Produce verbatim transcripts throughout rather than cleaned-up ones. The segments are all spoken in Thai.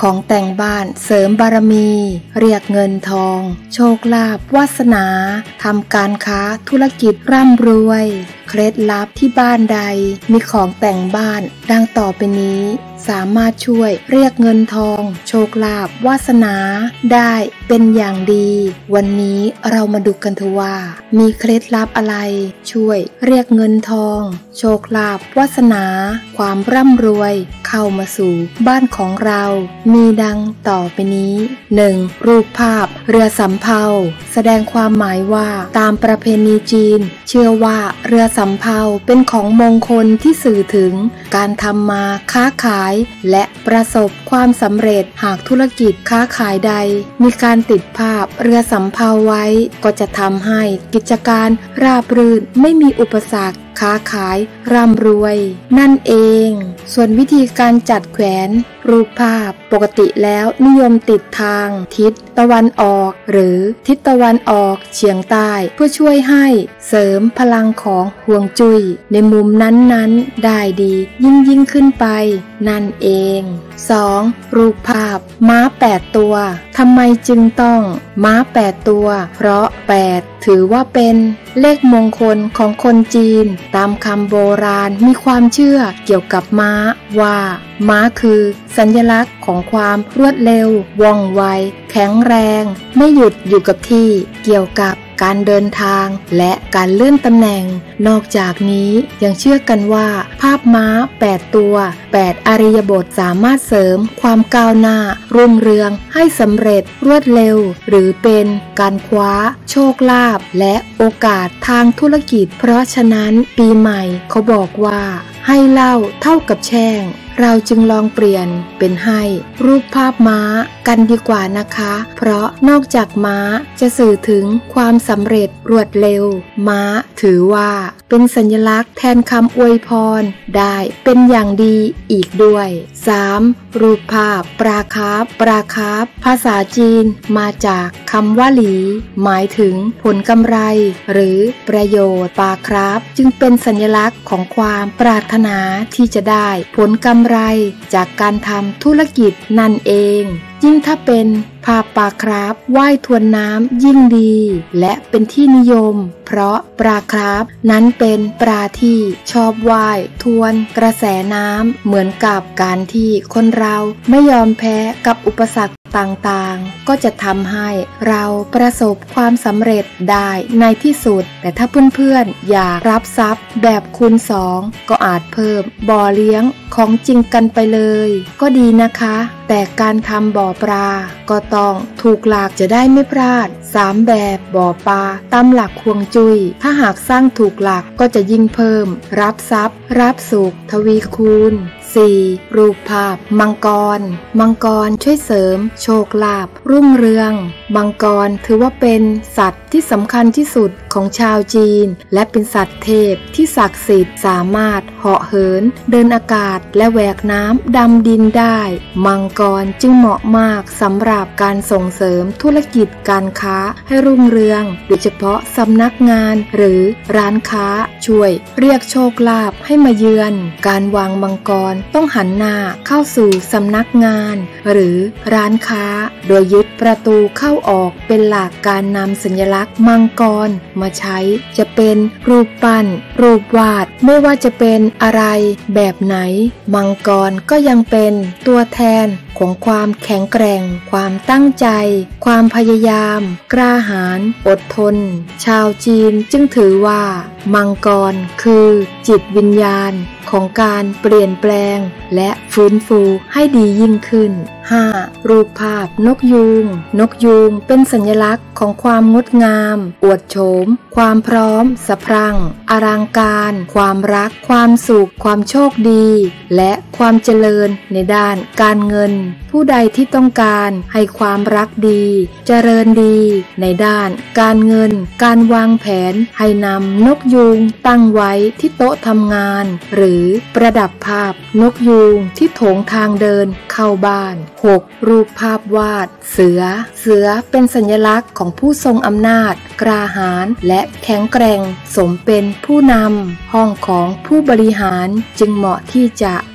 ของแต่งบ้านเสริมบารมีเรียกเงินทองโชคลาภวาสนาทำการค้าธุรกิจร่ำรวยเคล็ดลับที่บ้านใดมีของแต่งบ้านดังต่อไปนี้สามารถช่วยเรียกเงินทองโชคลาภวาสนาได้เป็นอย่างดีวันนี้เรามาดูกันเถอะว่ามีเคล็ดลับอะไรช่วยเรียกเงินทองโชคลาภวาสนาความร่ำรวยเข้ามาสู่บ้านของเรามีดังต่อไปนี้ หนึ่ง. รูปภาพเรือสำเภาแสดงความหมายว่าตามประเพณีจีนเชื่อว่าเรือสำเภาเป็นของมงคลที่สื่อถึงการทำมาค้าขายและประสบความสำเร็จหากธุรกิจค้าขายใดมีการติดภาพเรือสำเภาไว้ก็จะทำให้กิจการราบรื่นไม่มีอุปสรรคค้าขายร่ำรวยนั่นเองส่วนวิธีการจัดแขวนรูปภาพปกติแล้วนิยมติดทางทิศตะวันออกหรือทิศตะวันออกเฉียงใต้เพื่อช่วยให้เสริมพลังของฮวงจุ้ยในมุมนั้นๆได้ดียิ่งยิ่งขึ้นไปนั่นเอง สอง. รูปภาพม้าแปดตัวทำไมจึงต้องม้าแปดตัวเพราะแปดถือว่าเป็นเลขมงคลของคนจีนตามคำโบราณมีความเชื่อเกี่ยวกับม้าว่าม้าคือสัญลักษณ์ของความรวดเร็วว่องไวแข็งแรงไม่หยุดอยู่กับที่เกี่ยวกับการเดินทางและการเลื่อนตำแหน่งนอกจากนี้ยังเชื่อกันว่าภาพม้าแปดตัวแปดอริยบทสามารถเสริมความก้าวหน้ารุ่งเรืองให้สำเร็จรวดเร็วหรือเป็นการคว้าโชคลาภและโอกาสทางธุรกิจเพราะฉะนั้นปีใหม่เขาบอกว่าให้เหล้าเท่ากับแช่งเราจึงลองเปลี่ยนเป็นให้รูปภาพม้ากันดีกว่านะคะเพราะนอกจากม้าจะสื่อถึงความสำเร็จรวดเร็วม้าถือว่าเป็นสัญลักษณ์แทนคำอวยพรได้เป็นอย่างดีอีกด้วย สาม. รูปภาพปลาคาร์ฟปลาคาร์ฟภาษาจีนมาจากคำว่าหลีหมายถึงผลกำไรหรือประโยชน์ปลาคาร์ฟจึงเป็นสัญลักษณ์ของความปรารถนาที่จะได้ผลกำไรจากการทำธุรกิจนั่นเองยิ่งถ้าเป็นภาพปลาคราฟว่ายทวนน้ำยิ่งดีและเป็นที่นิยมเพราะปลาคราฟนั้นเป็นปลาที่ชอบว่ายทวนกระแสน้ำเหมือนกับการที่คนเราไม่ยอมแพ้กับอุปสรรคต่างๆก็จะทำให้เราประสบความสำเร็จได้ในที่สุดแต่ถ้าเพื่อนๆอยากรับทรัพย์แบบคูณสองก็อาจเพิ่มบ่อเลี้ยงของจริงกันไปเลยก็ดีนะคะแต่การทำบ่อปลาก็ต้องถูกหลักจะได้ไม่พลาดสามแบบบ่อปลาตามหลักฮวงจุ้ยถ้าหากสร้างถูกหลักก็จะยิ่งเพิ่มรับทรัพย์รับสุขทวีคูณ สี่. รูปภาพมังกรมังกรช่วยเสริมโชคลาภรุ่งเรืองมังกรถือว่าเป็นสัตว์ที่สำคัญที่สุดของชาวจีนและเป็นสัตว์เทพที่ศักดิ์สิทธิ์สามารถเหาะเหินเดินอากาศและแหวกน้ำดำดินได้มังกรจึงเหมาะมากสำหรับการส่งเสริมธุรกิจการค้าให้รุ่งเรืองโดยเฉพาะสำนักงานหรือร้านค้าช่วยเรียกโชคลาภให้มาเยือนการวางมังกรต้องหันหน้าเข้าสู่สำนักงานหรือร้านค้าโดยยึดประตูเข้าออกเป็นหลักการนำสัญลักษณ์มังกรมาใช้จะเป็นรูปปั้นรูปวาดไม่ว่าจะเป็นอะไรแบบไหนมังกรก็ยังเป็นตัวแทนของความแข็งแกร่งความตั้งใจความพยายามกล้าหาญอดทนชาวจีนจึงถือว่ามังกรคือจิตวิญญาณของการเปลี่ยนแปลงและฟื้นฟูให้ดียิ่งขึ้น ห้า. รูปภาพนกยูงนกยูงเป็นสัญลักษณ์ของความงดงามอวดโฉมความพร้อมสะพรั่งอลังการความรักความสุขความโชคดีและความเจริญในด้านการเงินผู้ใดที่ต้องการให้ความรักดีเจริญดีในด้านการเงินการวางแผนให้นำนกยูงตั้งไว้ที่โต๊ะทำงานหรือประดับภาพนกยูงที่โถงทางเดินเข้าบ้าน หก. รูปภาพวาดเสือเสือเป็นสัญลักษณ์ของผู้ทรงอำนาจกล้าหาญและแข็งแกร่งสมเป็นผู้นำห้องของผู้บริหารจึงเหมาะที่จะแข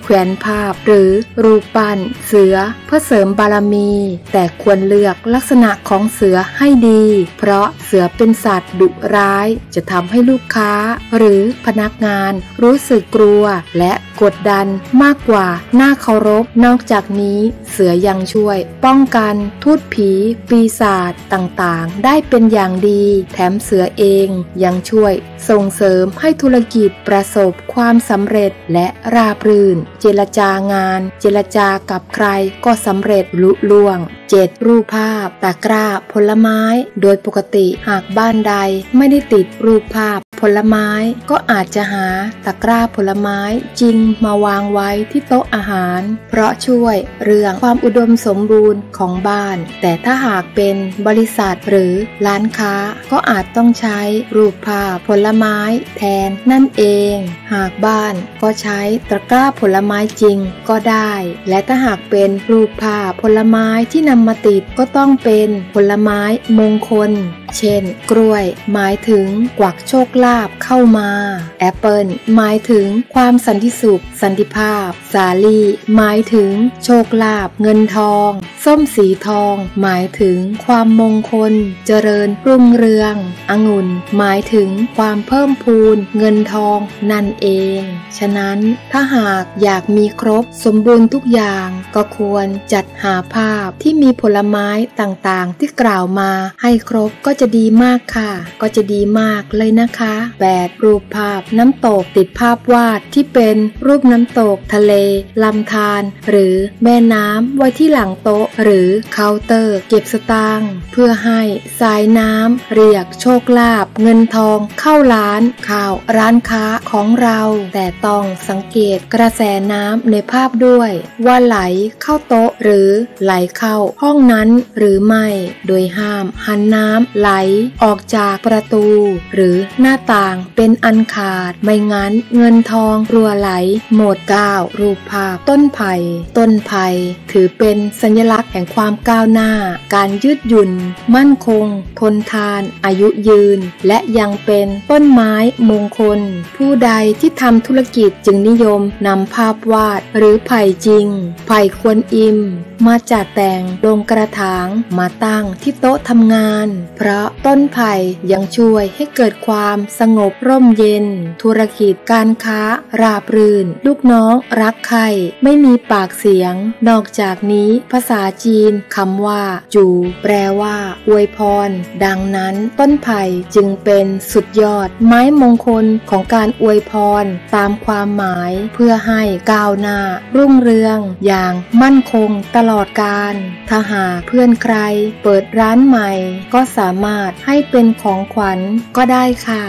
ขวนภาพหรือรูปปั้นเสือเพื่อเสริมบารมีแต่ควรเลือกลักษณะของเสือให้ดีเพราะเสือเป็นสัตว์ดุร้ายจะทำให้ลูกค้าหรือพนักงานรู้สึกกลัวและกดดันมากกว่าน่าเคารพนอกจากนี้เสือยังช่วยป้องกันทูตผีปีศาจต่างๆได้เป็นอย่างดีแถมเสือเองยังช่วยส่งเสริมให้ธุรกิจประสบความสำเร็จและราบรื่นเจรจางานเจรจากับใครก็สำเร็จลุล่วงเจ็ดรูปภาพตะกร้าผลไม้โดยปกติหากบ้านใดไม่ได้ติดรูปภาพผลไม้ก็อาจจะหาตะกร้าผลไม้จริงมาวางไว้ที่โต๊ะอาหารเพราะช่วยเรื่องความอุดมสมบูรณ์ของบ้านแต่ถ้าหากเป็นบริษัทหรือร้านค้าก็อาจต้องใช้รูปภาพผลไม้แทนนั่นเองหากบ้านก็ใช้ตะกร้าผลไม้จริงก็ได้และถ้าหากเป็นรูปภาพผลไม้ที่นำมาติดก็ต้องเป็นผลไม้มงคลเช่นกล้วยหมายถึงกวักโชคลาภเข้ามาแอปเปิลหมายถึงความสันติสุขสันติภาพสาลี่หมายถึงโชคลาภเงินทองส้มสีทองหมายถึงความมงคลเจริญรุ่งเรืององุ่นหมายถึงความเพิ่มพูนเงินทองนั่นเองฉะนั้นถ้าหากอยากมีครบสมบูรณ์ทุกอย่างก็ควรจัดหาภาพที่มีผลไม้ต่างๆที่กล่าวมาให้ครบก็จะดีมากค่ะก็จะดีมากเลยนะคะแปดรูปภาพน้ำตกติดภาพวาดที่เป็นรูปน้ำตกทะเลลำธารหรือแม่น้ำไว้ที่หลังโต๊ะหรือเคาน์เตอร์เก็บสตางค์เพื่อให้สายน้ำเรียกโชคลาภเงินทองเข้าร้านข้าวร้านค้าของเราแต่ต้องสังเกตกระแสน้ำในภาพด้วยว่าไหลเข้าโต๊ะหรือไหลเข้าห้องนั้นหรือไม่โดยห้ามหันน้ำไหลออกจากประตูหรือหน้าต่างเป็นอันขาดไม่งั้นเงินทองรัวไหลหมดเก้ารูปภาพต้นไผ่ต้นไผ่ถือเป็นสัญลักษณ์แห่งความก้าวหน้าการยืดหยุ่นมั่นคงทนทานอายุยืนและยังเป็นต้นไม้มงคลผู้ใดที่ทำธุรกิจจึงนิยมนำภาพวาดหรือไผ่จริงไผ่ควรอิมมาจัดแต่งลงกระถางมาตั้งที่โต๊ะทำงานเพราะต้นไผ่ยังช่วยให้เกิดความสงบร่มเย็นธุรกิจการค้าราบรื่นลูกน้องรักใครไม่มีปากเสียงนอกจากนี้ภาษาจีนคำว่าจูแปลว่าอวยพรดังนั้นต้นไผ่จึงเป็นสุดยอดไม้มงคลของการอวยพรตามความหมายเพื่อให้ก้าวหน้ารุ่งเรืองอย่างมั่นคงตลอดกาลถ้าหากเพื่อนใครเปิดร้านใหม่ก็สามารถให้เป็นของขวัญก็ได้ค่ะ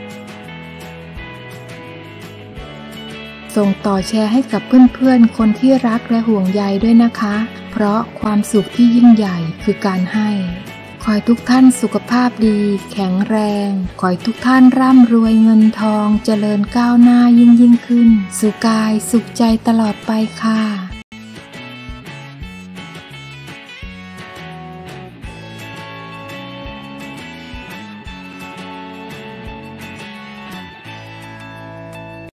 ส่งต่อแชร์ให้กับเพื่อนๆคนที่รักและห่วงใยด้วยนะคะเพราะความสุขที่ยิ่งใหญ่คือการให้ขอให้ทุกท่านสุขภาพดีแข็งแรงขอให้ทุกท่านร่ำรวยเงินทองเจริญก้าวหน้ายิ่งยิ่งขึ้นสุขกายสุขใจตลอดไปค่ะ